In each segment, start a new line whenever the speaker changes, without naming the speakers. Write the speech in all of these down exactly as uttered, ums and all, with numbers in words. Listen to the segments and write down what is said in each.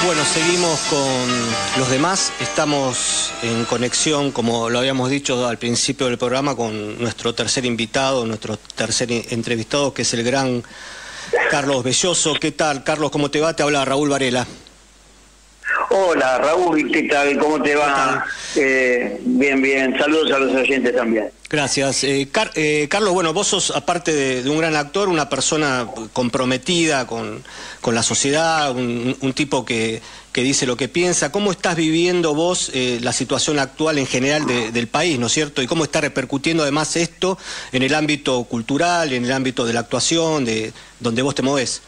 Bueno, seguimos con los demás. Estamos en conexión, como lo habíamos dicho al principio del programa, con nuestro tercer invitado, nuestro tercer entrevistado, que es el gran Carlos Belloso. ¿Qué tal, Carlos? ¿Cómo te va? Te habla Raúl Varela.
Hola, Raúl, ¿qué tal? ¿Cómo te va? Eh, bien, bien. Saludos a los oyentes también.
Gracias. Eh, Car eh, Carlos, bueno, vos sos, aparte de, de un gran actor, una persona comprometida con, con la sociedad, un, un tipo que, que dice lo que piensa. ¿Cómo estás viviendo vos eh, la situación actual en general de, del país, ¿no es cierto? ¿Y cómo está repercutiendo además esto en el ámbito cultural, en el ámbito de la actuación, de donde vos te movés?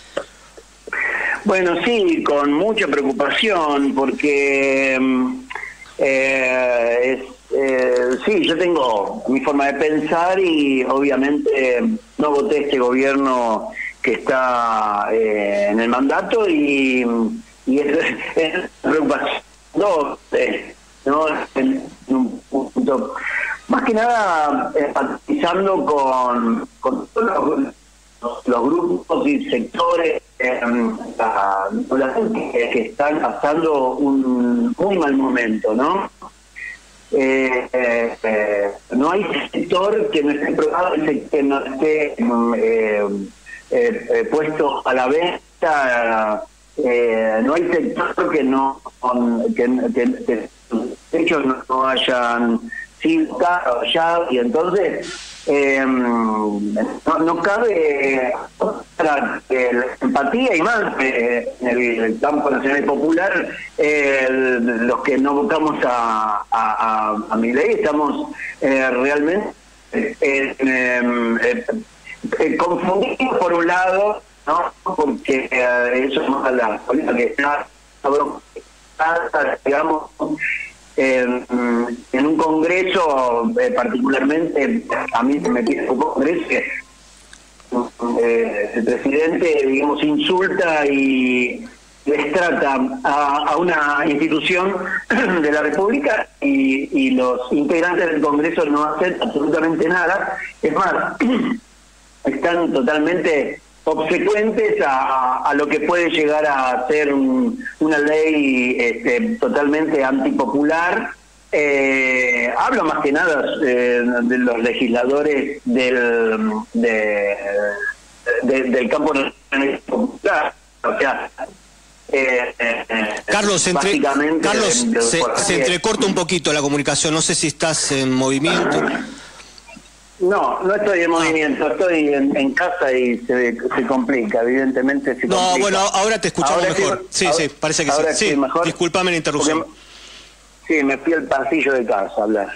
Bueno, sí, con mucha preocupación, porque eh, es, eh, sí, yo tengo mi forma de pensar y obviamente no voté este gobierno que está eh, en el mandato y, y es, es preocupación doble, ¿no? En un punto, más que nada empatizando con, con todos los, los grupos y sectores eh, la, la gente que están pasando un muy mal momento, ¿no? Eh, eh, eh, no hay sector que no esté probado, que no esté eh, eh, eh, puesto a la venta, eh, no hay sector que no que, que, que de hecho no, no hayan sido caros ya, y entonces Eh, no, no cabe la empatía y más eh, en el, el campo nacional y popular, eh, los que no votamos a, a, a, a Milei estamos eh, realmente eh, eh, eh, confundidos por un lado, ¿no? Porque eh, eso es más la política que está, digamos, En, en un congreso, eh, particularmente a mí me pide un congreso que eh, el presidente, digamos, insulta y destrata a, a una institución de la República y, y los integrantes del congreso no hacen absolutamente nada. Es más, están totalmente obsecuentes a, a lo que puede llegar a ser un, una ley este, totalmente antipopular. Eh, hablo más que nada eh, de los legisladores del de, de, del campo popular, o sea, eh, eh,
Carlos, entre, Carlos de, de, se, se entrecorta un poquito la comunicación, no sé si estás en movimiento.
No, no estoy en movimiento, estoy en, en casa y se, se complica, evidentemente se
no,
complica.
bueno, ahora te escuchamos
ahora
mejor. Sí,
ahora,
sí, parece que
ahora
sí. Sí,
mejor.
Disculpame la interrupción.
Porque, sí, me fui al pasillo de casa a hablar.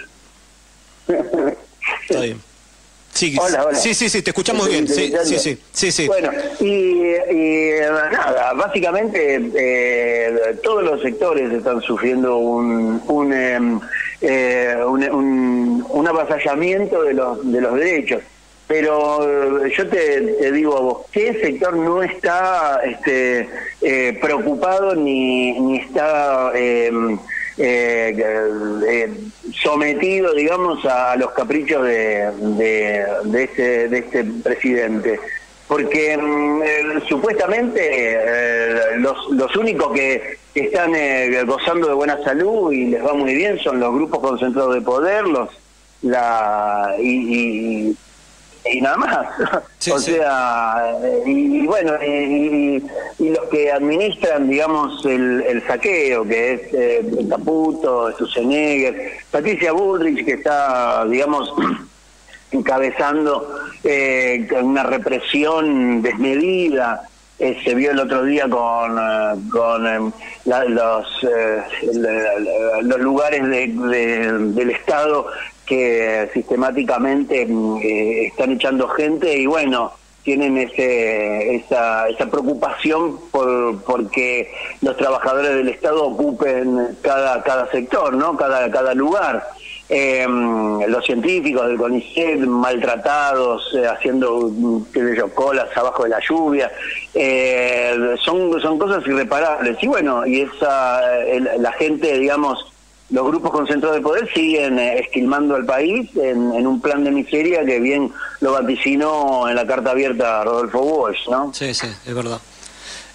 Está bien. Sí,
hola, hola.
sí, sí, sí, te escuchamos bien. Sí, sí, sí, sí, sí.
Bueno, y, y nada, básicamente eh, todos los sectores están sufriendo un un, eh, un, un, un avasallamiento de los de los derechos. Pero yo te, te digo a vos, ¿qué sector no está este, eh, preocupado ni, ni está eh, eh, eh, sometido, digamos, a los caprichos de, de, de, este, de este presidente? Porque eh, supuestamente eh, los, los únicos que, que están eh, gozando de buena salud y les va muy bien son los grupos concentrados de poder, los la y, y y nada más. Sí, o sí. sea, y, y bueno, y, y los que administran, digamos, el, el saqueo, que es eh, Caputo, Sturzenegger, Patricia Bullrich, que está, digamos, encabezando eh, una represión desmedida. Eh, se vio el otro día con, uh, con eh, la, los, eh, la, los lugares de, de, del Estado que sistemáticamente eh, están echando gente y bueno, tienen ese esa, esa preocupación por porque los trabajadores del Estado ocupen cada cada sector, ¿no? Cada cada lugar. Eh, los científicos del CONICET maltratados, eh, haciendo, qué sé yo, colas abajo de la lluvia, eh, son son cosas irreparables. Y bueno, y esa el, la gente, digamos, los grupos concentrados de poder siguen eh, esquilmando al país en, en un plan de miseria que bien lo vaticinó en la carta abierta a Rodolfo Walsh, ¿no?
Sí, sí, es verdad.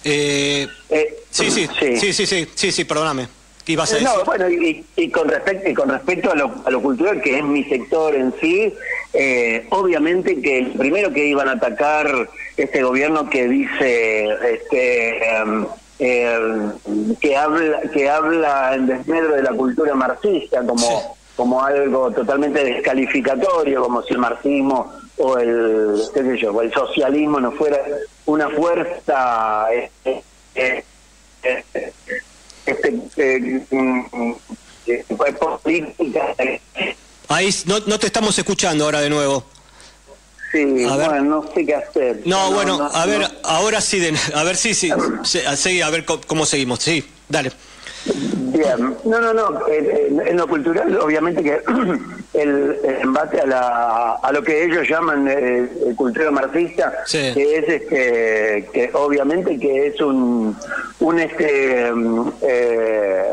Eh, eh, sí, sí, sí, sí, sí, sí, sí, sí, perdóname. ¿Qué ibas a decir?
No, bueno, y, y con respecto y con respecto a lo, a lo cultural, que es mi sector en sí, eh, obviamente que el primero que iban a atacar este gobierno que dice este eh, eh, que habla que habla en desmedro de la cultura marxista como sí. como algo totalmente descalificatorio, como si el marxismo o el qué sé yo, o el socialismo no fuera una fuerza eh, eh, eh, Este, eh, eh, política.
Ahí no, no te estamos escuchando ahora de nuevo.
Sí, a ver. Bueno, no sé qué hacer.
No,
no
bueno,
no,
a ver,
no.
ahora sí, de, a ver sí, sí, sí, a ver cómo, cómo seguimos. Sí, dale.
Bien, no, no, no, en, en lo cultural obviamente que el, el embate a, la, a lo que ellos llaman eh, cultura marxista, sí. que es este, que obviamente que es un, un este, eh,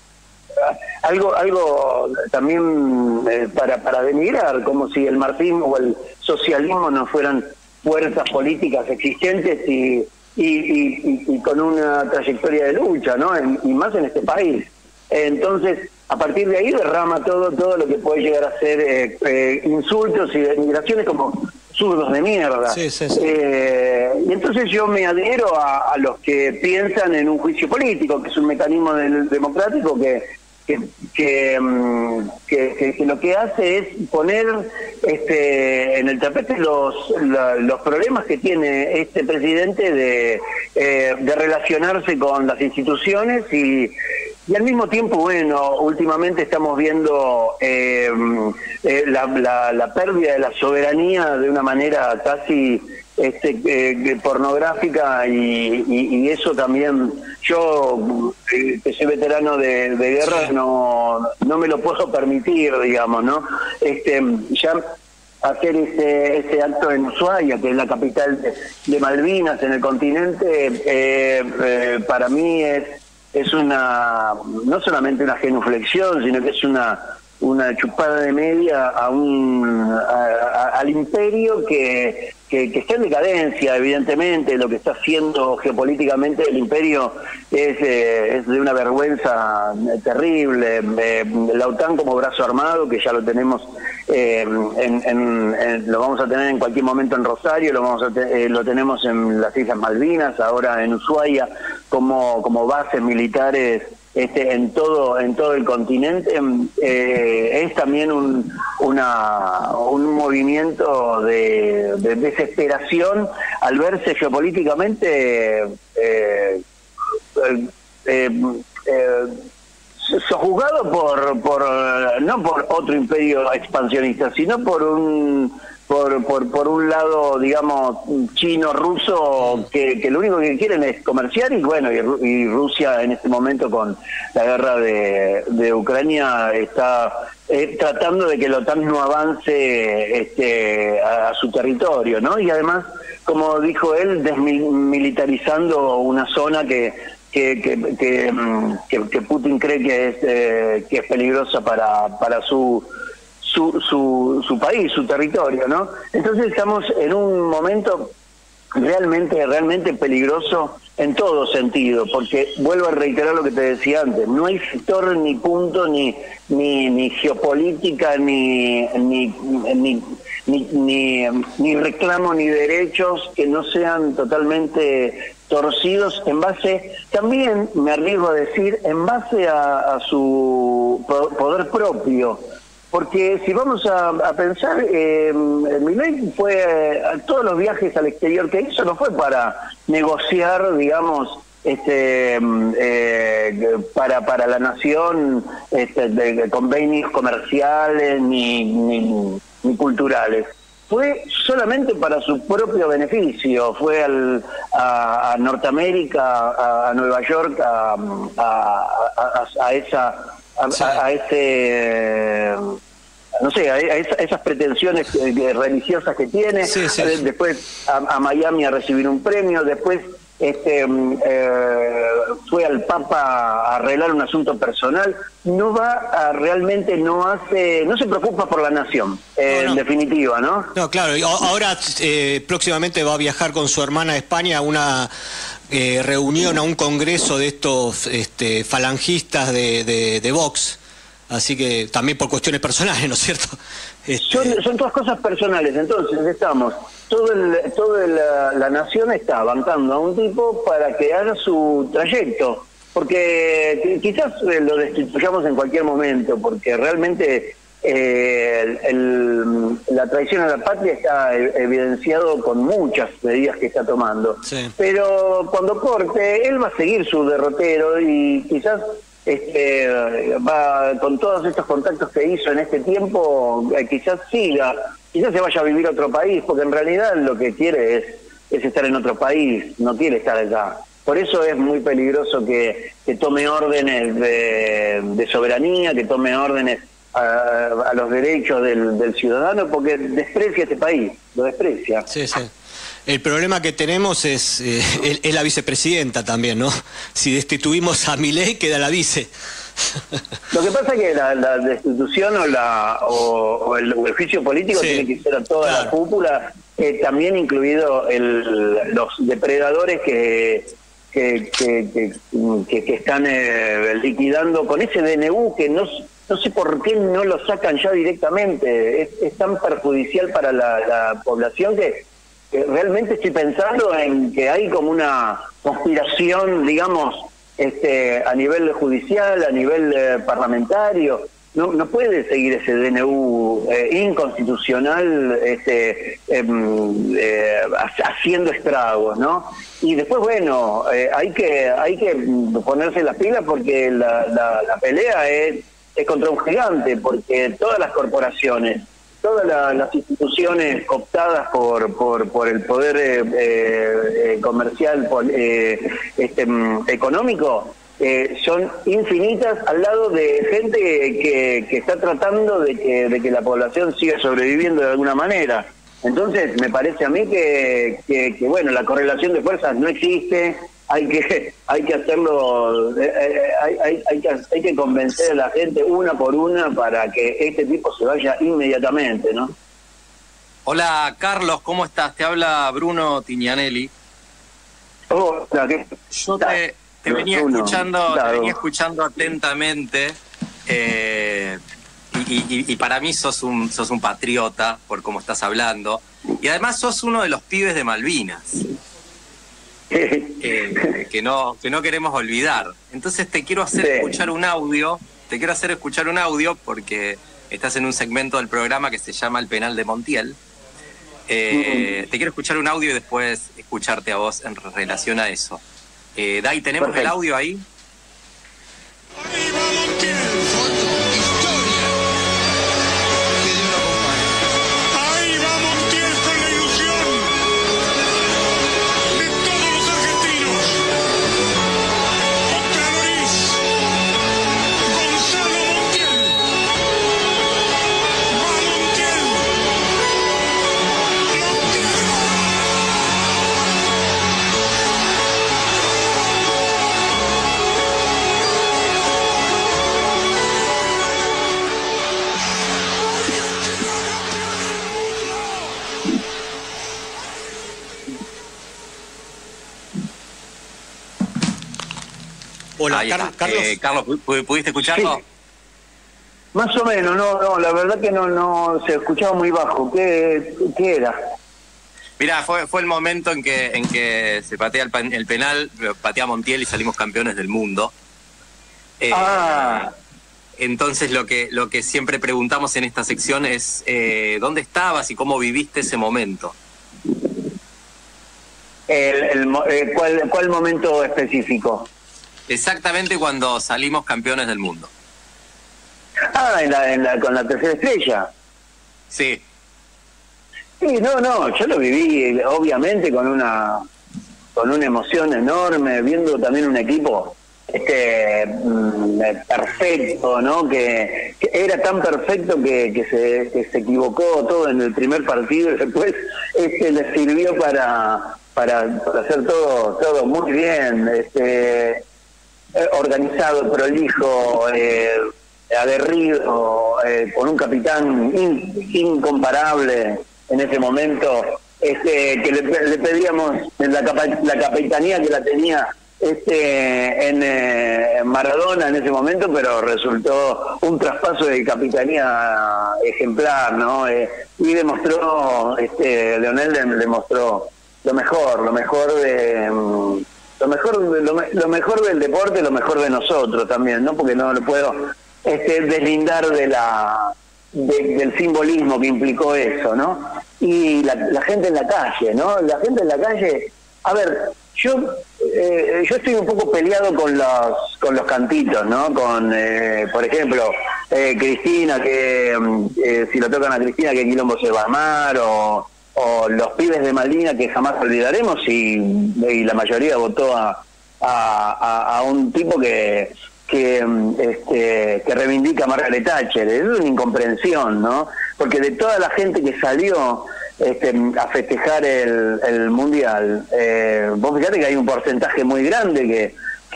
algo, algo también eh, para, para denigrar, como si el marxismo o el socialismo no fueran fuerzas políticas existentes y Y, y, y con una trayectoria de lucha, ¿no? En, y más en este país. Entonces, a partir de ahí derrama todo todo lo que puede llegar a ser eh, eh, insultos y denigraciones como zurdos de mierda. Sí, sí, sí. Eh, y entonces yo me adhiero a, a los que piensan en un juicio político, que es un mecanismo del, democrático que Que, que, que, que, que lo que hace es poner este, en el tapete los, la, los problemas que tiene este presidente de, eh, de relacionarse con las instituciones y, y al mismo tiempo, bueno, últimamente estamos viendo eh, eh, la, la, la pérdida de la soberanía de una manera casi este eh, pornográfica y, y, y eso también yo eh, que soy veterano de, de guerra sí. no no me lo puedo permitir, digamos, ¿no? Este ya hacer ese ese acto en Ushuaia, que es la capital de, de Malvinas en el continente, eh, eh, para mí es es una no solamente una genuflexión, sino que es una una chupada de media a un a, a, al imperio que, que que está en decadencia, evidentemente. Lo que está haciendo geopolíticamente el imperio es, eh, es de una vergüenza terrible. Eh, la OTAN como brazo armado, que ya lo tenemos eh, en, en, en, lo vamos a tener en cualquier momento en Rosario, lo vamos a te, eh, lo tenemos en las Islas Malvinas, ahora en Ushuaia, como como bases militares Este, en todo en todo el continente, eh, es también un una un movimiento de, de desesperación al verse geopolíticamente eh, eh, eh, sojuzgado por por no por otro imperio expansionista, sino por un por por por un lado, digamos, chino, ruso, que, que lo único que quieren es comerciar, y bueno, y, y Rusia en este momento con la guerra de, de Ucrania está eh, tratando de que la OTAN no avance este a, a su territorio, ¿no? Y además, como dijo él, desmilitarizando una zona que que que, que, que, que Putin cree que es eh, que es peligrosa para para su Su, su, su país, su territorio, ¿no? Entonces estamos en un momento realmente, realmente peligroso en todo sentido, porque vuelvo a reiterar lo que te decía antes, no hay sector, ni punto, ni ni, ni geopolítica, ni ni, ni ni ni ni reclamo, ni derechos que no sean totalmente torcidos en base, también me arriesgo a decir, en base a, a su poder propio. Porque si vamos a, a pensar, eh, Milei fue, eh, todos los viajes al exterior que hizo no fue para negociar, digamos, este eh, para para la nación este, de, de convenios comerciales ni, ni, ni culturales. Fue solamente para su propio beneficio. Fue al, a, a Norteamérica, a, a Nueva York, a, a, a, a esa... A, sí. a, a ese no sé, a, a esas pretensiones religiosas que tiene, sí, sí. después a, a Miami a recibir un premio, después este, eh, fue al Papa a arreglar un asunto personal, no va a, realmente no hace, no se preocupa por la nación, eh, no, no. en definitiva, ¿no?
No, claro, y ahora eh, próximamente va a viajar con su hermana a España a una eh, reunión, a un congreso de estos este, falangistas de, de, de Vox, así que también por cuestiones personales, ¿no es cierto? Este...
Son, son todas cosas personales, entonces estamos... Todo el, toda la, la nación está bancando a un tipo para que haga su trayecto, porque quizás lo destituyamos en cualquier momento, porque realmente eh, el, el, la traición a la patria está evidenciado con muchas medidas que está tomando. Sí. Pero cuando corte, él va a seguir su derrotero y quizás este, va con todos estos contactos que hizo en este tiempo, eh, quizás siga. Quizás se vaya a vivir a otro país, porque en realidad lo que quiere es, es estar en otro país, no quiere estar allá. Por eso es muy peligroso que, que tome órdenes de, de soberanía, que tome órdenes a, a los derechos del, del ciudadano, porque desprecia este país, lo desprecia.
Sí, sí. El problema que tenemos es, eh, es, es la vicepresidenta también, ¿no? Si destituimos a Milei, queda la vice.
Lo que pasa es que la, la destitución o, la, o, o, el, o el juicio político sí, tiene que ser a toda claro. la cúpula, eh, también incluido el, los depredadores que, que, que, que, que, que están eh, liquidando con ese D N U que no, no sé por qué no lo sacan ya directamente. Es, es tan perjudicial para la, la población que, que realmente estoy pensando en que hay como una conspiración, digamos, Este, a nivel judicial, a nivel eh, parlamentario. No, no puede seguir ese D N U eh, inconstitucional este, eh, eh, haciendo estragos, ¿no? Y después, bueno, eh, hay que hay que ponerse las pilas porque la, la, la pelea es, es contra un gigante, porque todas las corporaciones, todas la, las instituciones cooptadas por por, por el poder eh, eh, comercial eh, este, económico eh, son infinitas al lado de gente que, que está tratando de que, de que la población siga sobreviviendo de alguna manera. Entonces me parece a mí que, que, que bueno, la correlación de fuerzas no existe. Hay que hay que hacerlo, eh, hay, hay, hay, que, hay que convencer a la gente una por una para que este tipo se vaya inmediatamente, ¿no?
Hola, Carlos, ¿cómo estás? Te habla Bruno Tignanelli.
Oh, ¿qué?
Yo te, te venía Bruno, escuchando claro. te venía escuchando atentamente eh, y, y, y para mí sos un, sos un patriota por cómo estás hablando y además sos uno de los pibes de Malvinas. Eh, que no que no queremos olvidar. Entonces te quiero hacer sí. escuchar un audio, te quiero hacer escuchar un audio porque estás en un segmento del programa que se llama El Penal de Montiel. Eh, mm. Te quiero escuchar un audio y después escucharte a vos en relación a eso. Eh, Dai, ¿tenemos Perfecto. el audio ahí?
¡Arriba Montiel! Foto, historia. Que Dios lo acompañe. Ahí va Montiel con la ilusión de todos los argentinos. Oscar Loris, Gonzalo Montiel. Va Montiel.
Hola,
Ahí
Car Carlos.
Eh, Carlos, ¿pudiste escucharlo?
Sí. Más o menos, no, no, la verdad que no, no se escuchaba muy bajo. ¿Qué, qué era?
Mirá, fue fue el momento en que en que se patea el, el penal, patea Montiel y salimos campeones del mundo. Eh,
ah.
Entonces lo que lo que siempre preguntamos en esta sección es eh, ¿dónde estabas y cómo viviste ese momento?
El, el, el, ¿cuál, ¿Cuál momento específico?
Exactamente cuando salimos campeones del mundo.
Ah, en la, en la, con la tercera estrella.
Sí.
Sí, no, no, yo lo viví obviamente con una con una emoción enorme, viendo también un equipo este perfecto, ¿no? Que, que era tan perfecto que, que, se, que se equivocó todo en el primer partido y después este le sirvió para para, para hacer todo todo muy bien, este, eh, organizado, prolijo, eh, aguerrido, eh, con un capitán in, incomparable en ese momento, este, que le, le pedíamos la, capa, la capitanía que la tenía este en eh, Maradona en ese momento, pero resultó un traspaso de capitanía ejemplar, ¿no? Eh, y demostró, este, Leonel demostró lo mejor, lo mejor de lo mejor lo, lo mejor del deporte, lo mejor de nosotros también, ¿no? Porque no lo puedo este, deslindar de la de, del simbolismo que implicó eso, ¿no? Y la, la gente en la calle, ¿no? La gente en la calle, a ver, yo eh, yo estoy un poco peleado con los con los cantitos, ¿no? Con, eh, por ejemplo, eh, Cristina, que eh, si lo tocan a Cristina, qué quilombo se va a armar, o, o los pibes de Malvinas que jamás olvidaremos, y, y la mayoría votó a, a, a, a un tipo que que este que reivindica a Margaret Thatcher. Es una incomprensión, ¿no? Porque de toda la gente que salió este, a festejar el, el Mundial, eh, vos fíjate que hay un porcentaje muy grande que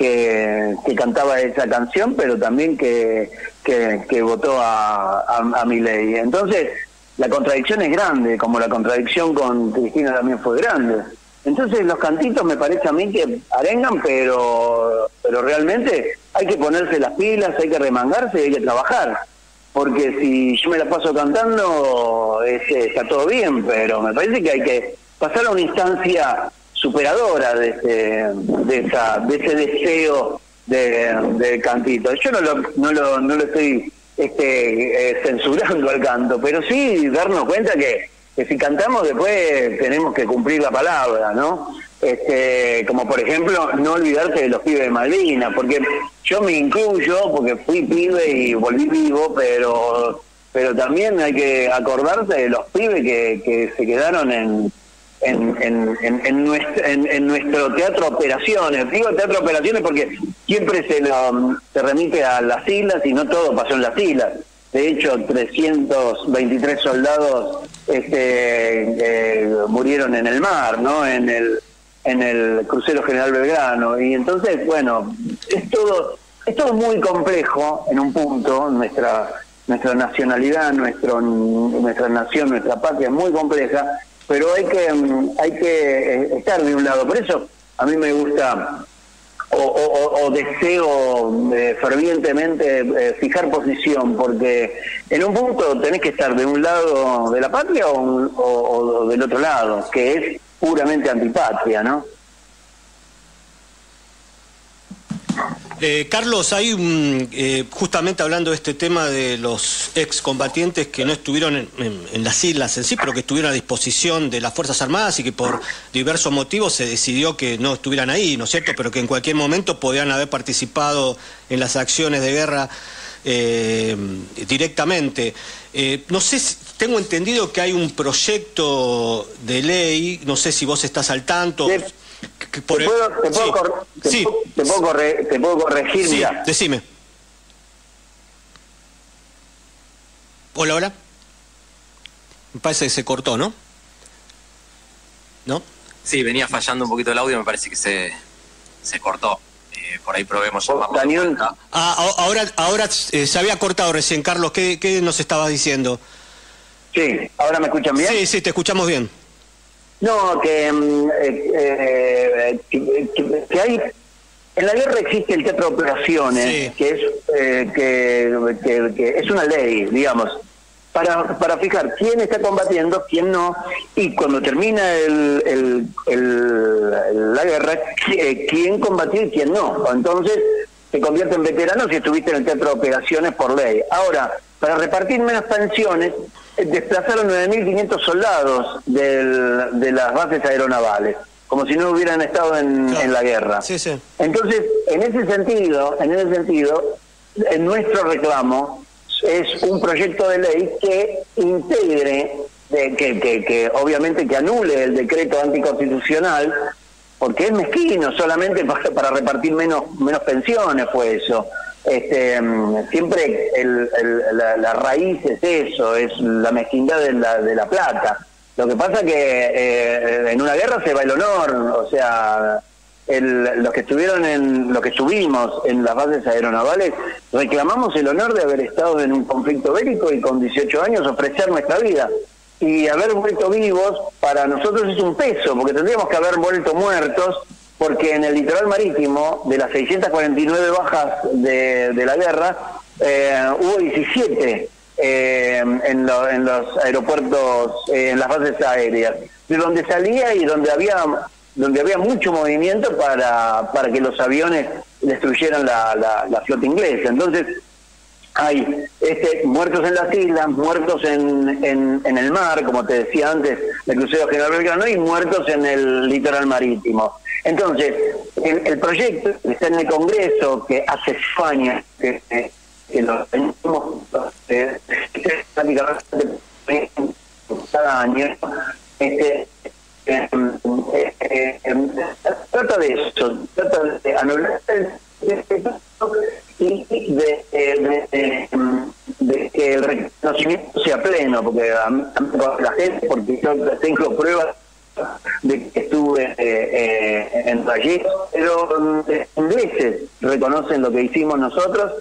que, que cantaba esa canción, pero también que que, que votó a, a, a Milei. Entonces, la contradicción es grande, como la contradicción con Cristina también fue grande. Entonces, los cantitos me parece a mí que arengan, pero pero realmente hay que ponerse las pilas, hay que remangarse y hay que trabajar. Porque si yo me la paso cantando, es, está todo bien, pero me parece que hay que pasar a una instancia superadora de ese, de esa, de ese deseo de, de cantito. Yo no lo, no lo, no lo estoy este, eh, censurando al canto, pero sí darnos cuenta que, que si cantamos después tenemos que cumplir la palabra, ¿no? Este, como por ejemplo, no olvidarse de los pibes de Malvinas, porque yo me incluyo, porque fui pibe y volví vivo, pero pero también hay que acordarse de los pibes que, que se quedaron en en, en, en, en, nuestro, en, en nuestro teatro operaciones. Digo teatro operaciones porque siempre se, lo, se remite a las islas y no todo pasó en las islas. De hecho, trescientos veintitrés soldados este, eh, murieron en el mar, ¿no? En el en el crucero General Belgrano. Y entonces, bueno, es todo es todo muy complejo en un punto. Nuestra nuestra nacionalidad, nuestro nuestra nación, nuestra patria es muy compleja, pero hay que hay que estar de un lado. Por eso a mí me gusta o, o, o deseo eh, fervientemente eh, fijar posición, porque en un punto tenés que estar de un lado de la patria o, o, o del otro lado, que es puramente antipatria, ¿no?
Eh, Carlos, hay un, eh, justamente hablando de este tema de los excombatientes que no estuvieron en, en, en las islas en sí, pero que estuvieron a disposición de las Fuerzas Armadas y que por diversos motivos se decidió que no estuvieran ahí, ¿no es cierto? Pero que en cualquier momento podían haber participado en las acciones de guerra eh, directamente. Eh, no sé si, tengo entendido que hay un proyecto de ley, no sé si vos estás al tanto.
Sí.
Que por
¿Te, puedo, te, puedo
sí.
cor te,
Sí.
te, puedo corre te puedo corregir,
sí.
Mira.
Decime. Hola, hola. Me parece que se cortó, ¿no? ¿No?
Sí, venía fallando un poquito el audio, me parece que se, se cortó. Eh, por ahí probemos llamarlo.
Daniel.
Ah, ahora, ahora eh, se había cortado recién, Carlos. ¿Qué, qué nos estabas diciendo?
Sí, ¿ahora me escuchan bien?
Sí, sí, te escuchamos bien.
No, que, eh, eh, que, que, que hay... En la guerra existe el teatro de operaciones, sí. que, es, eh, que, que, que es una ley, digamos, para, para fijar quién está combatiendo, quién no, y cuando termina el, el, el, la guerra, quién combatió y quién no. Entonces se convierte en veteranos si estuviste en el teatro de operaciones por ley. Ahora, para repartir menos pensiones, desplazaron nueve mil quinientos soldados del, de las bases aeronavales, como si no hubieran estado en, claro. en la guerra.
Sí, sí.
Entonces, en ese sentido, en ese sentido, en nuestro reclamo es un proyecto de ley que integre, de, que, que, que obviamente que anule el decreto anticonstitucional, porque es mezquino, solamente para, para repartir menos, menos pensiones fue eso. Este, siempre el, el, la, la raíz es eso, es la mezquindad de la, de la plata. Lo que pasa que eh, en una guerra se va el honor, o sea, el, los que estuvieron en, los que estuvimos en las bases aeronavales, reclamamos el honor de haber estado en un conflicto bélico y con dieciocho años ofrecer nuestra vida. Y haber vuelto vivos para nosotros es un peso, porque tendríamos que haber vuelto muertos, porque en el litoral marítimo, de las seiscientas cuarenta y nueve bajas de, de la guerra, eh, hubo diecisiete eh, en, lo, en los aeropuertos, eh, en las bases aéreas, de donde salía y donde había donde había mucho movimiento para, para que los aviones destruyeran la, la, la flota inglesa. Entonces, hay este, muertos en las islas, muertos en, en, en el mar, como te decía antes, el crucero General Belgrano, y muertos en el litoral marítimo. Entonces, el, el proyecto está en el Congreso, que hace España, que, que, que lo tenemos eh, cada año, este, eh, eh, eh, eh, trata de eso, trata de anular el y de, de, de, de que el reconocimiento sea pleno, porque a mí, a mí la gente, porque yo tengo pruebas de que estuve eh, eh, en allí, pero los ingleses reconocen lo que hicimos nosotros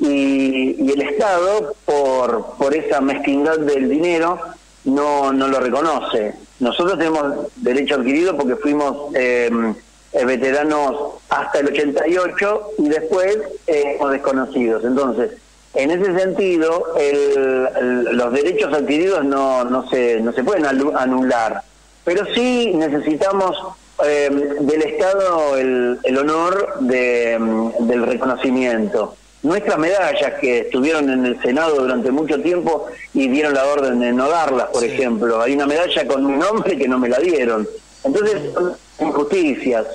y, y el Estado, por por esa mezquindad del dinero, no, no lo reconoce. Nosotros tenemos derecho adquirido porque fuimos eh, veteranos hasta el ochenta y ocho y después eh, desconocidos. Entonces, en ese sentido, el, el, los derechos adquiridos no, no, se, no se pueden anular, pero sí necesitamos eh, del Estado el, el honor de, del reconocimiento. Nuestras medallas, que estuvieron en el Senado durante mucho tiempo y dieron la orden de no darlas, por sí. ejemplo. Hay una medalla con mi nombre que no me la dieron. Entonces, son injusticias.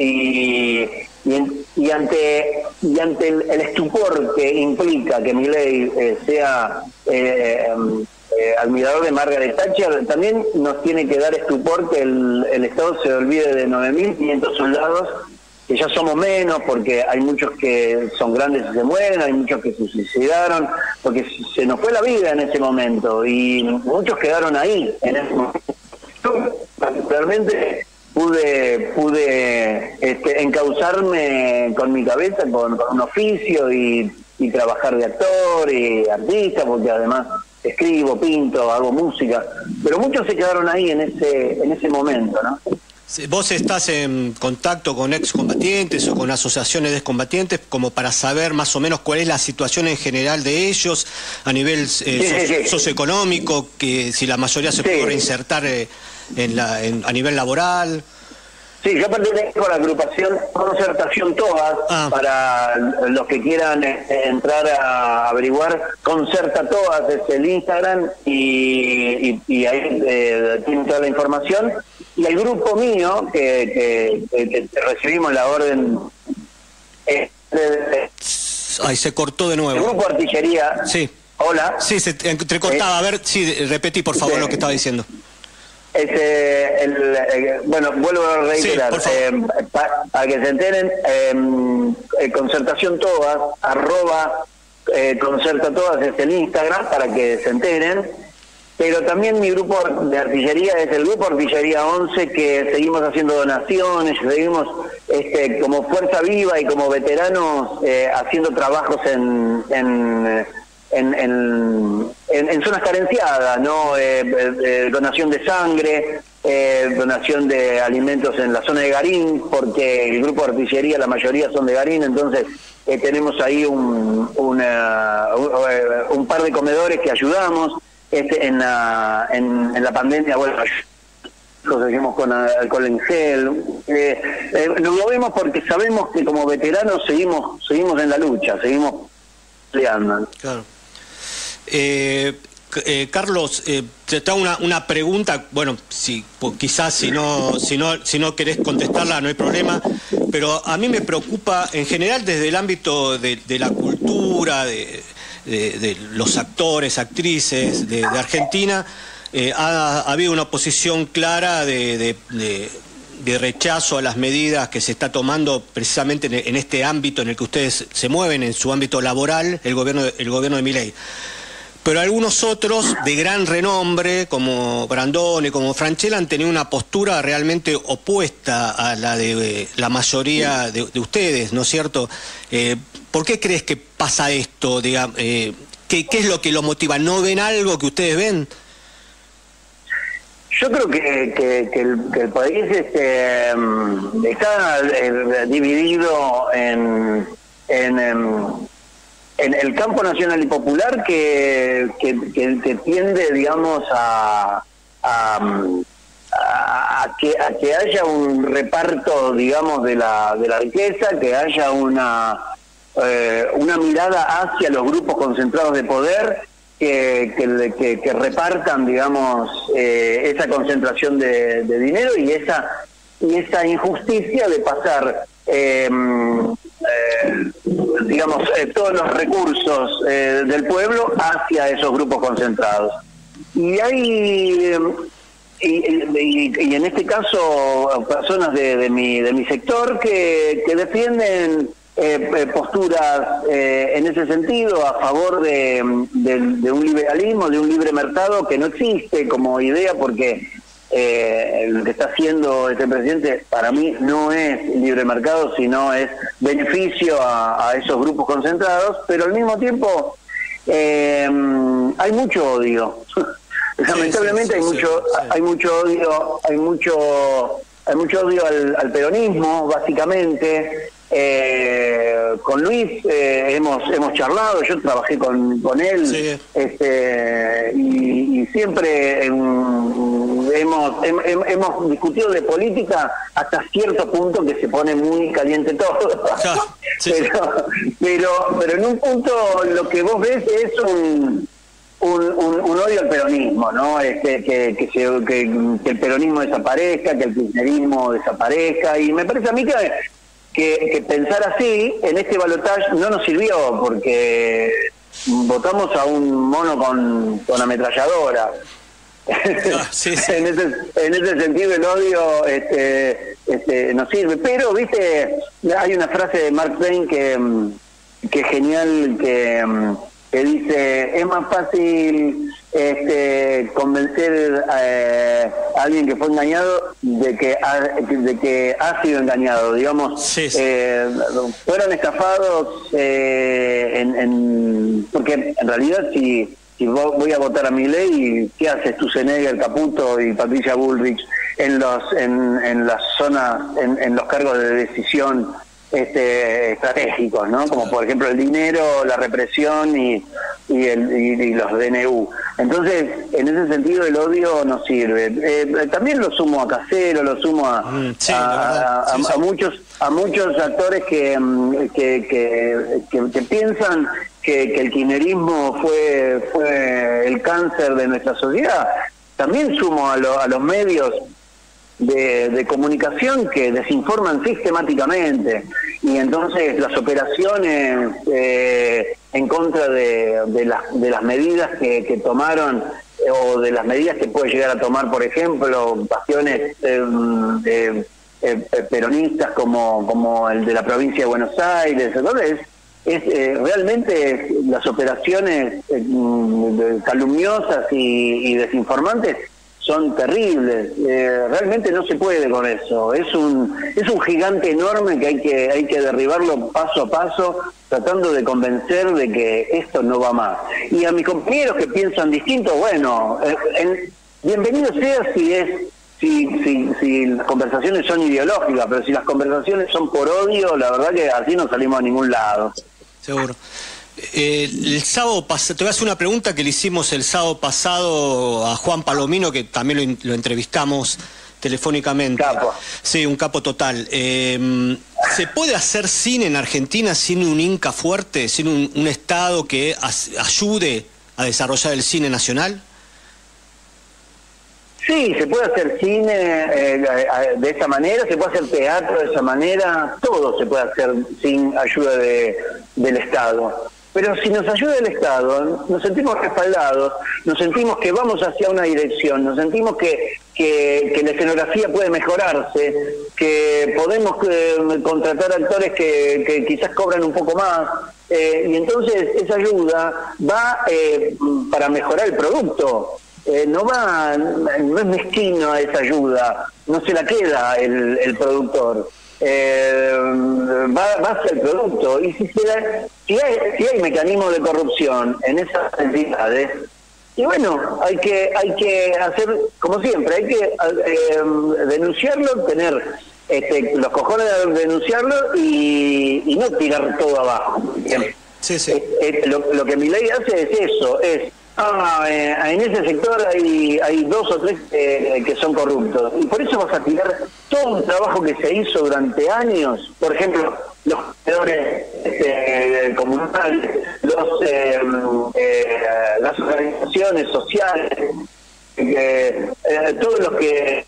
Y, y, y ante y ante el, el estupor que implica que Milei eh, sea eh, eh, admirador de Margaret Thatcher, también nos tiene que dar estupor que el, el Estado se olvide de nueve mil quinientos soldados, que ya somos menos, porque hay muchos que son grandes y se mueren, hay muchos que se suicidaron, porque se nos fue la vida en ese momento, y muchos quedaron ahí, en ese momento. Yo, particularmente, pude pude este, encauzarme con mi cabeza, con, con un oficio, y, y trabajar de actor y artista, porque además escribo, pinto, hago música, pero muchos se quedaron ahí en ese, en ese momento, ¿no?
¿Vos estás en contacto con excombatientes o con asociaciones de excombatientes como para saber más o menos cuál es la situación en general de ellos a nivel eh,
sí,
so
sí, sí.
socioeconómico, que si la mayoría se sí. puede reinsertar eh, en la, en, a nivel laboral?
Sí, yo pertenezco a la agrupación Concertación Toas, ah. para los que quieran eh, entrar a averiguar. Concerta Toas es el Instagram y, y, y ahí eh, tienen toda la información. Y el grupo mío, que, que, que, que recibimos la orden... Eh, de,
Ay, se cortó de nuevo.
El grupo Artillería...
Sí.
Hola.
Sí, se entrecortaba. Eh, a ver, sí, repetí por favor sí. lo que estaba diciendo.
Este, el, el, bueno, vuelvo a reiterar, sí, eh, para, para que se enteren, eh, Concertación Toas, arroba eh, Concerta Toas es el Instagram, para que se enteren, pero también mi grupo de artillería es el grupo Artillería once, que seguimos haciendo donaciones, seguimos este, como fuerza viva y como veteranos eh, haciendo trabajos en... en En, en, en, en zonas carenciadas, ¿no? Eh, eh, donación de sangre, eh, donación de alimentos en la zona de Garín, porque el grupo de artillería, la mayoría son de Garín, entonces eh, tenemos ahí un, una, un, un par de comedores que ayudamos. Este, en, la, en, en la pandemia, bueno, seguimos con alcohol en gel. Eh, eh, lo vemos porque sabemos que como veteranos seguimos, seguimos en la lucha, seguimos peleando.
Claro. Eh, eh, Carlos, eh, te hago una, una pregunta, bueno, si, pues, quizás si no, si, no, si no querés contestarla no hay problema, pero a mí me preocupa en general desde el ámbito de, de la cultura, de, de, de los actores, actrices de, de Argentina, eh, ha, ha habido una oposición clara de, de, de, de rechazo a las medidas que se está tomando precisamente en, en este ámbito en el que ustedes se mueven, en su ámbito laboral, el gobierno, el gobierno de Milei. Pero algunos otros de gran renombre, como Brandoni, como Franchella, han tenido una postura realmente opuesta a la de eh, la mayoría de, de ustedes, ¿no es cierto? Eh, ¿Por qué crees que pasa esto? Digamos, eh, ¿qué, ¿Qué es lo que lo motiva? ¿No ven algo que ustedes ven?
Yo creo que, que, que, el, que el país este, está eh, dividido en... en, en en el campo nacional y popular que, que, que, que tiende, digamos, a, a, a, que, a que haya un reparto, digamos, de la, de la riqueza, que haya una, eh, una mirada hacia los grupos concentrados de poder, que, que, que, que repartan, digamos, eh, esa concentración de, de dinero y esa, y esa injusticia de pasar... Eh, Eh, digamos, eh, todos los recursos eh, del pueblo hacia esos grupos concentrados. Y hay, eh, y, y, y en este caso, personas de, de, mi, de mi sector que, que defienden eh, posturas eh, en ese sentido, a favor de, de, de un liberalismo, de un libre mercado que no existe como idea, porque Eh, lo que está haciendo este presidente para mí no es libre mercado, sino es beneficio a, a esos grupos concentrados, pero al mismo tiempo eh, hay mucho odio. Lamentablemente sí, sí, hay mucho sí, sí. hay mucho odio, hay mucho hay mucho odio al, al peronismo, básicamente. Eh, con Luis eh, hemos hemos charlado, yo trabajé con, con él, sí. este y, y siempre eh, hemos hem, hemos discutido de política hasta cierto punto que se pone muy caliente todo. Ja, sí, pero, sí. pero pero en un punto lo que vos ves es un Un, un, un odio al peronismo, ¿no? Este, que, que, se, que, que el peronismo desaparezca, que el kirchnerismo desaparezca, y me parece a mí que, que, que pensar así en este balotaje no nos sirvió, porque votamos a un mono con, con ametralladora. Ah, sí, sí. en, ese, en ese sentido el odio este, este, nos sirve, pero, viste, hay una frase de Mark Twain que, que es genial, que... que dice, es más fácil este, convencer eh, a alguien que fue engañado de que ha, de que ha sido engañado, digamos. Sí, sí. Eh, fueron estafados eh, en, en, porque en realidad si, si voy a votar a Milei, ¿qué haces tú, Senegger, Caputo y Patricia Bullrich en los en, en las zonas, en, en los cargos de decisión Este, estratégicos, ¿no? Como por ejemplo el dinero, la represión y, y, el, y, y los D N U. Entonces, en ese sentido el odio no sirve. Eh, también lo sumo a Casero, lo sumo a, mm, sí, a, a, sí, sí. a muchos a muchos actores que que, que, que, que piensan que, que el kirchnerismo fue fue el cáncer de nuestra sociedad. También sumo a, lo, a los medios De, de comunicación que desinforman sistemáticamente, y entonces las operaciones eh, en contra de, de, las, de las medidas que, que tomaron eh, o de las medidas que puede llegar a tomar, por ejemplo, bastiones eh, eh, eh, peronistas como, como el de la provincia de Buenos Aires. Entonces es eh, realmente las operaciones eh, calumniosas y, y desinformantes son terribles. Eh, realmente no se puede con eso. Es un es un gigante enorme que hay que hay que derribarlo paso a paso, tratando de convencer de que esto no va más. Y a mis compañeros que piensan distinto, bueno, eh, en, bienvenido sea si es si, si si las conversaciones son ideológicas, pero si las conversaciones son por odio, la verdad que así no salimos a ningún lado.
Seguro. Eh, el sábado pasado, te voy a hacer una pregunta que le hicimos el sábado pasado a Juan Palomino, que también lo, lo entrevistamos telefónicamente.
Capo.
Sí, un capo total. Eh, ¿Se puede hacer cine en Argentina sin un Inca fuerte, sin un, un Estado que as, ayude a desarrollar el cine nacional?
Sí, se puede hacer cine eh, de esa manera, se puede hacer teatro de esa manera, todo se puede hacer sin ayuda de, del Estado. Pero si nos ayuda el Estado, nos sentimos respaldados, nos sentimos que vamos hacia una dirección, nos sentimos que, que, que la escenografía puede mejorarse, que podemos eh, contratar actores que, que quizás cobran un poco más, eh, y entonces esa ayuda va eh, para mejorar el producto. Eh, no va, no es mezquino esa ayuda, no se la queda el, el productor. Eh, va, va hacia el producto, y si, se da, si, hay, si hay mecanismos de corrupción en esas entidades, y bueno, hay que hay que hacer como siempre, hay que eh, denunciarlo, tener este, los cojones de denunciarlo y, y no tirar todo abajo.
Sí, sí.
Eh, eh, lo, lo que mi ley hace es eso, es Ah, eh, en ese sector hay hay dos o tres eh, que son corruptos. Y por eso vas a tirar todo un trabajo que se hizo durante años. Por ejemplo, los comedores eh, comunales, los, eh, eh, las organizaciones sociales, eh, eh, todos los que...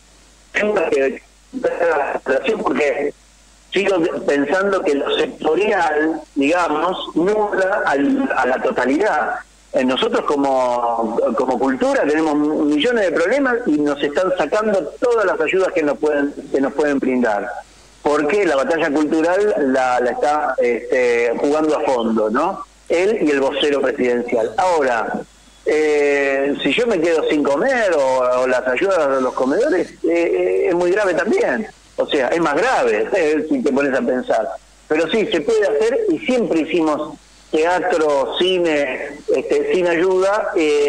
porque sigo pensando que lo sectorial, digamos, nubla al, a la totalidad. Nosotros como, como cultura tenemos millones de problemas y nos están sacando todas las ayudas que nos pueden que nos pueden brindar. Porque la batalla cultural la, la está este, jugando a fondo, ¿no? Él y el vocero presidencial. Ahora, eh, si yo me quedo sin comer o, o las ayudas a los comedores, eh, es muy grave también. O sea, es más grave eh, si te pones a pensar. Pero sí, se puede hacer y siempre hicimos teatro, cine, este, sin ayuda,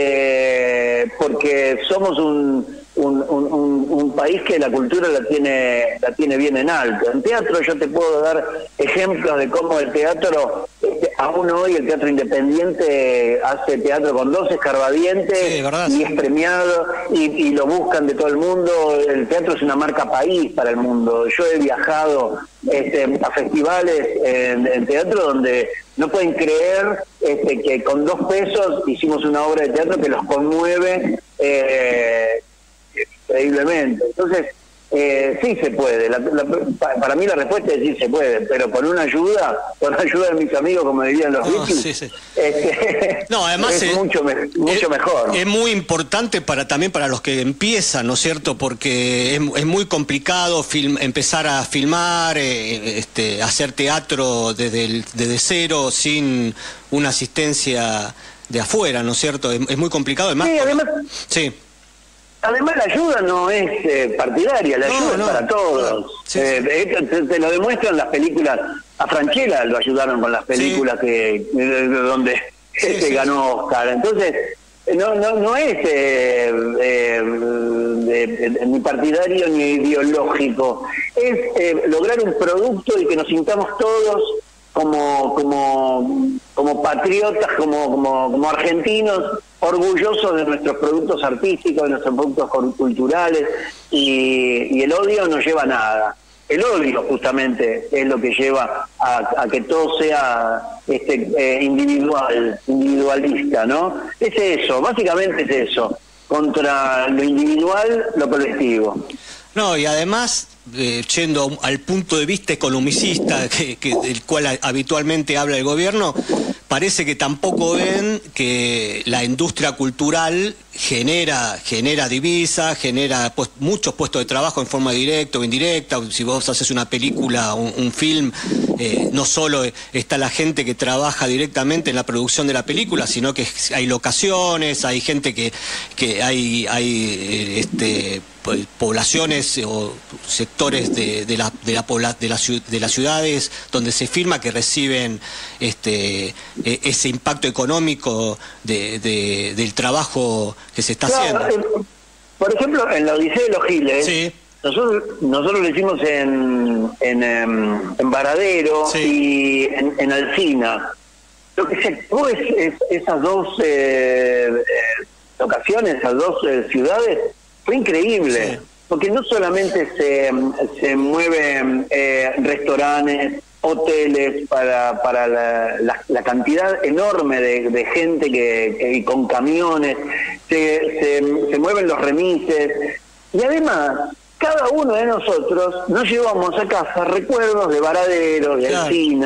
eh, porque somos un, un, un, un país que la cultura la tiene la tiene bien en alto. En teatro yo te puedo dar ejemplos de cómo el teatro, este, aún hoy el teatro independiente hace teatro con dos escarbadientes, sí, y es premiado y, y lo buscan de todo el mundo. El teatro es una marca país para el mundo. Yo he viajado este, a festivales en, en teatro donde no pueden creer este, que con dos pesos hicimos una obra de teatro que los conmueve eh, increíblemente. Entonces, eh, sí se puede. La, la, para mí la respuesta es sí se puede, pero con una ayuda, con la ayuda de mis amigos, como dirían los
no,
Beatles,
sí, sí.
Este,
no, además
es,
es
mucho, me, mucho
es,
mejor.
Es muy importante para también para los que empiezan, ¿no es cierto? Porque es, es muy complicado film, empezar a filmar, eh, este, hacer teatro desde, el, desde cero sin una asistencia de afuera, ¿no es cierto? Es, es muy complicado. Además,
sí, además...
Sí.
Además la ayuda no es eh, partidaria, la
no,
ayuda
no,
es para todos.
Sí,
eh,
sí.
Te, te lo demuestran las películas. A Franchella lo ayudaron con las películas sí. que eh, donde sí, este sí, ganó Oscar. Entonces no no no es eh, eh, eh, ni partidario ni ideológico. Es eh, lograr un producto y que nos sintamos todos como como como patriotas, como como como argentinos, orgullosos de nuestros productos artísticos, de nuestros productos culturales, y, y el odio no lleva a nada. El odio justamente es lo que lleva a, a que todo sea este, eh, individual, individualista, ¿no? Es eso, básicamente es eso, contra lo individual, lo colectivo.
No, y además, eh, yendo al punto de vista economicista, que, que, del cual habitualmente habla el gobierno, parece que tampoco ven que la industria cultural genera genera divisas, genera pues, muchos puestos de trabajo en forma directa o indirecta. Si vos haces una película, un, un film, eh, no solo está la gente que trabaja directamente en la producción de la película, sino que hay locaciones, hay gente que, que hay, hay este, poblaciones o sectores de, de, la, de, la pobla, de, la, de las ciudades donde se firma que reciben este ese impacto económico de, de, del trabajo que se está claro, haciendo.
Eh, por ejemplo, en la Odisea de los Giles, sí. nosotros nosotros lo hicimos en en, en Varadero sí. y en, en Alsina. Lo que se actuó es, es esas dos eh, locaciones, esas dos eh, ciudades, fue increíble. Sí. Porque no solamente se, se mueven eh, restaurantes, hoteles para para la, la, la cantidad enorme de, de gente que, que y con camiones, se, se, se mueven los remises, y además cada uno de nosotros nos llevamos a casa recuerdos de Varadero, de claro. Alsina,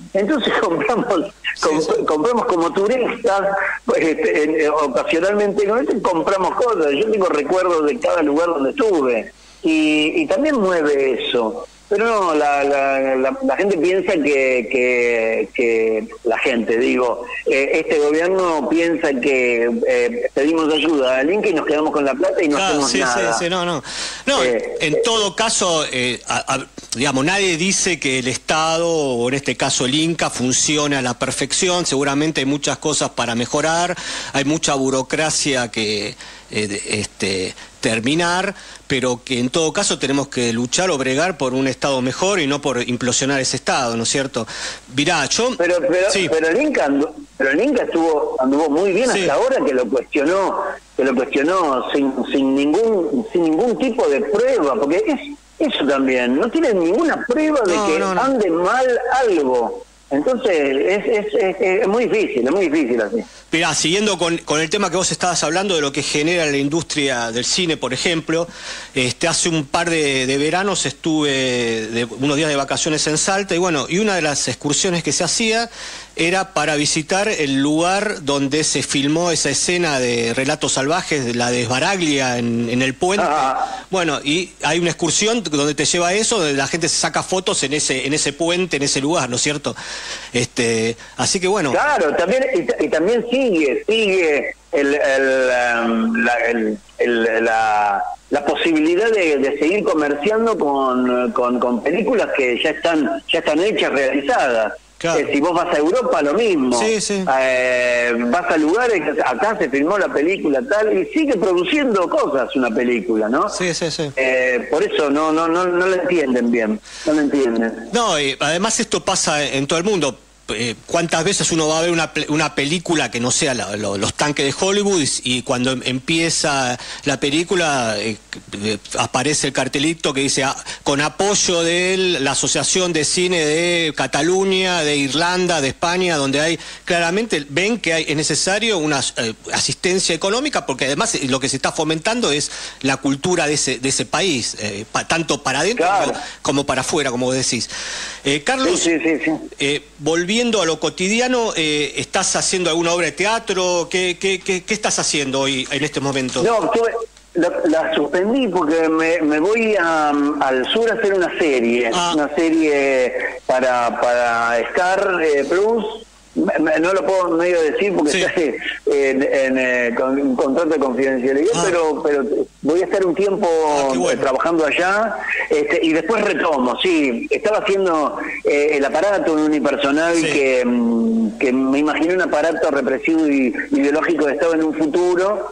Entonces compramos com,
sí, sí.
compramos como turistas, pues, este, en, eh, ocasionalmente compramos cosas. Yo tengo recuerdos de cada lugar donde estuve y, y también mueve eso. Pero no, la, la, la, la gente piensa que, que, que la gente, digo, eh, este gobierno piensa que eh, pedimos ayuda al Inca y nos quedamos con la plata y no
Claro,
hacemos
sí,
nada.
sí, sí, no, no. No,
Eh,
en, en todo caso, eh, a, a, digamos, nadie dice que el Estado, o en este caso el Inca, funcione a la perfección. Seguramente hay muchas cosas para mejorar, hay mucha burocracia que eh, de, este, terminar, pero que en todo caso tenemos que luchar o bregar por un Estado mejor y no por implosionar ese Estado, ¿no es cierto? Mirá, yo...
Pero, pero,
sí.
pero el Inca andu, pero el Inca estuvo anduvo muy bien
Sí.
hasta ahora, que lo cuestionó, que lo cuestionó sin, sin ningún sin ningún tipo de prueba, porque es eso también, no tienen ninguna prueba de
No,
que
no, no.
ande mal algo. Entonces es, es, es, es muy difícil, es muy difícil así.
Mirá, siguiendo con, con el tema que vos estabas hablando de lo que genera la industria del cine, por ejemplo, este, hace un par de, de veranos estuve de, unos días de vacaciones en Salta y bueno, y una de las excursiones que se hacía era para visitar el lugar donde se filmó esa escena de Relatos Salvajes, de la de Sbaraglia en, en el puente.
Ah.
Bueno, y hay una excursión donde te lleva a eso, donde la gente se saca fotos en ese, en ese puente, en ese lugar, ¿no es cierto? Este, así que bueno.
Claro, también y, y también sigue, sigue el, el, um, la, el, el, la, la posibilidad de, de seguir comerciando con, con, con películas que ya están, ya están hechas, realizadas.
Claro.
Eh, si vos vas a Europa, lo mismo.
Sí, sí.
Eh, vas a lugares, acá se filmó la película tal, y sigue produciendo cosas una película, ¿no?
Sí, sí, sí.
Eh, por eso no, no, no, no lo entienden bien, no lo entienden.
No, y además esto pasa en todo el mundo. Eh, ¿Cuántas veces uno va a ver una, una película que no sea la, lo, los tanques de Hollywood y, y cuando empieza la película eh, eh, aparece el cartelito que dice ah, con apoyo de la Asociación de Cine de Cataluña, de Irlanda, de España, donde hay claramente, ven que hay, es necesario una eh, asistencia económica porque además lo que se está fomentando es la cultura de ese, de ese país, eh, pa, tanto para adentro
Claro.
como, como para afuera, como vos decís. Eh, Carlos,
Sí, sí, sí, sí.
eh, volviendo a lo cotidiano, eh, ¿estás haciendo alguna obra de teatro? ¿Qué, qué, qué, qué estás haciendo hoy en este momento?
No, tuve, la, la suspendí porque me, me voy a, al sur a hacer una serie,
Ah.
una serie para para Star eh, Plus. Me- me- No lo puedo medio decir porque
Sí.
está en, en, eh, con un contrato de confidencialidad,
Ah.
pero pero voy a estar un tiempo
Ah, qué bueno.
eh, trabajando allá este, y después retomo. Sí, estaba haciendo eh, el aparato un unipersonal
Sí.
que, mm, que me imaginé un aparato represivo y ideológico de Estado en un futuro.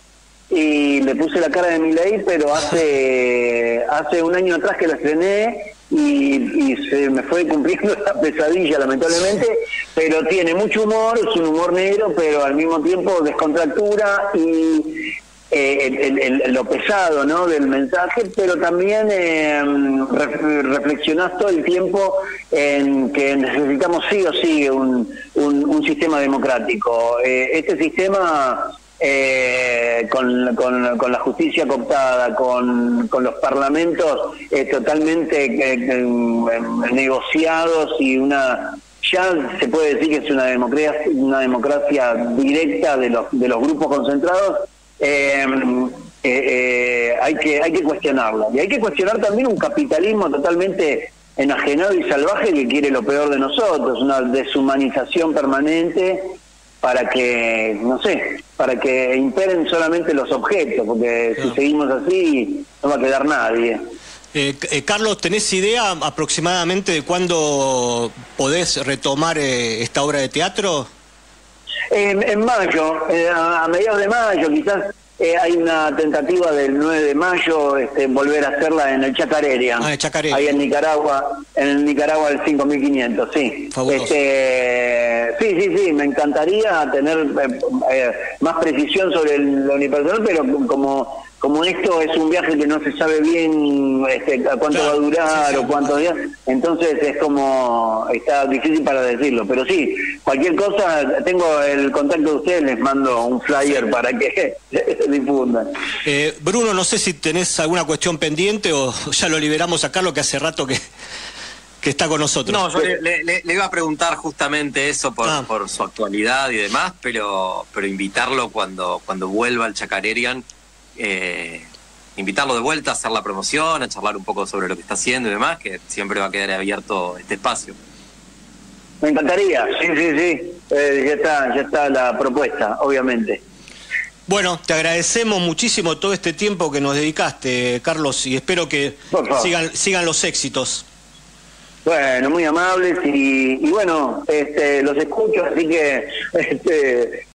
Y le puse la cara de Milei, pero hace hace un año atrás que la estrené y, y se me fue cumpliendo esa pesadilla, lamentablemente, pero tiene mucho humor, es un humor negro, pero al mismo tiempo descontractura y eh, el, el, el, lo pesado, ¿no?, del mensaje, pero también eh, re, reflexionás todo el tiempo en que necesitamos sí o sí un, un, un sistema democrático. Eh, este sistema... Eh, con, con, con la justicia cooptada, con, con los parlamentos eh, totalmente eh, eh, negociados y una ya se puede decir que es una democracia, una democracia directa de los de los grupos concentrados. Eh, eh, eh, hay que hay que cuestionarla y hay que cuestionar también un capitalismo totalmente enajenado y salvaje que quiere lo peor de nosotros, una deshumanización permanente para que, no sé, para que imperen solamente los objetos, porque claro, si seguimos así no va a quedar nadie.
Eh, eh, Carlos, ¿tenés idea aproximadamente de cuándo podés retomar eh, esta obra de teatro?
En, en mayo, eh, a, a mediados de mayo, quizás eh, hay una tentativa del nueve de mayo, este, volver a hacerla en el Chacarera,
ah, el Chacarera.
ahí en Nicaragua, en el Nicaragua del cinco mil quinientos, sí. Este, sí, sí, sí, me encantaría tener eh, eh, más precisión sobre el unipersonal, pero como como esto es un viaje que no se sabe bien este, cuánto claro, va a durar sí, sí, o cuántos días, entonces es como, está difícil para decirlo, pero sí, cualquier cosa, tengo el contacto de ustedes, les mando un flyer sí, para que se difundan.
Eh, Bruno, no sé si tenés alguna cuestión pendiente o ya lo liberamos a Carlos, que hace rato que... que está con nosotros.
No, yo le, le, le iba a preguntar justamente eso por, ah. por su actualidad y demás, pero pero invitarlo cuando, cuando vuelva al Chacarerian, eh, invitarlo de vuelta a hacer la promoción, a charlar un poco sobre lo que está haciendo y demás, que siempre va a quedar abierto este espacio.
Me encantaría, sí, sí, sí. Eh, ya está, ya está la propuesta, obviamente.
Bueno, te agradecemos muchísimo todo este tiempo que nos dedicaste, Carlos, y espero que sigan, sigan los éxitos.
Bueno, muy amables y, y bueno, este, los escucho, así que este,